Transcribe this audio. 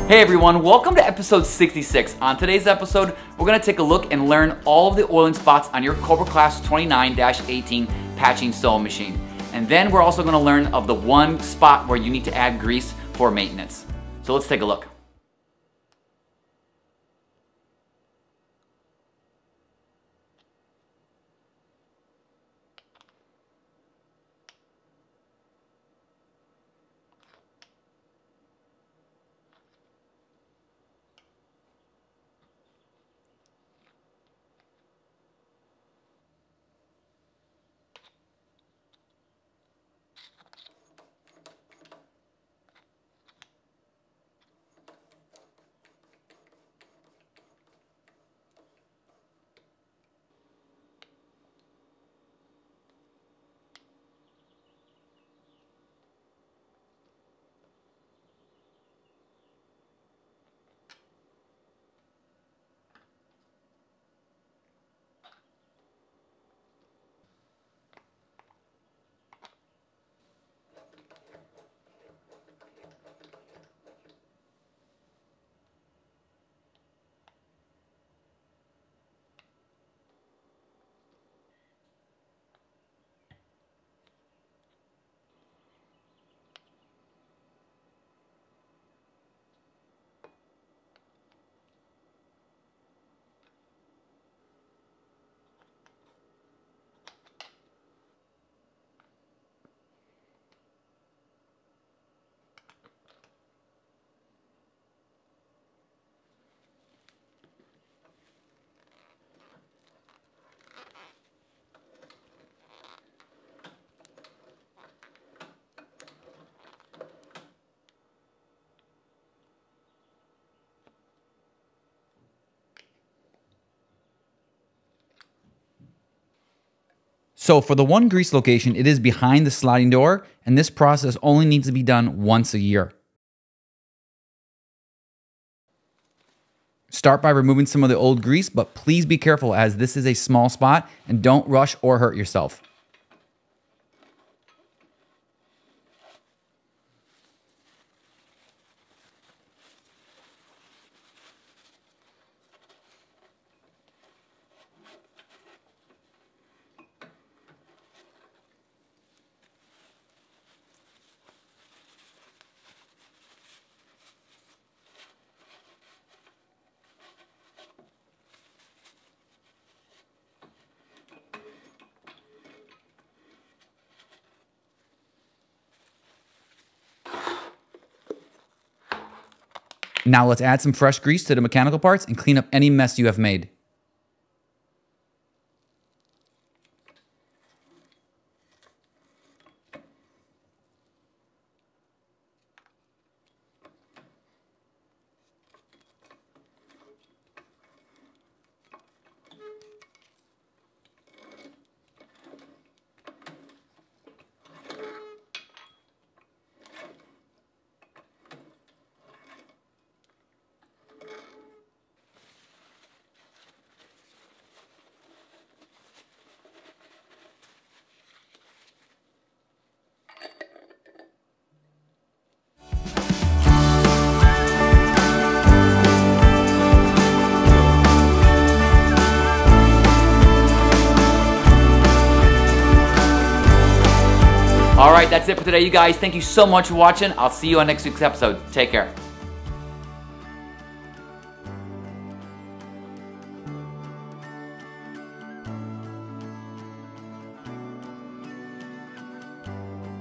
Hey everyone, welcome to episode 66. On today's episode, we're going to take a look and learn all of the oiling spots on your Cobra Class 29-18 patching sewing machine. And then we're also going to learn of the one spot where you need to add grease for maintenance. So let's take a look. So for the one grease location, it is behind the sliding door, and this process only needs to be done once a year. Start by removing some of the old grease, but please be careful as this is a small spot and don't rush or hurt yourself. Now let's add some fresh grease to the mechanical parts and clean up any mess you have made. All right, that's it for today, you guys. Thank you so much for watching. I'll see you on next week's episode. Take care.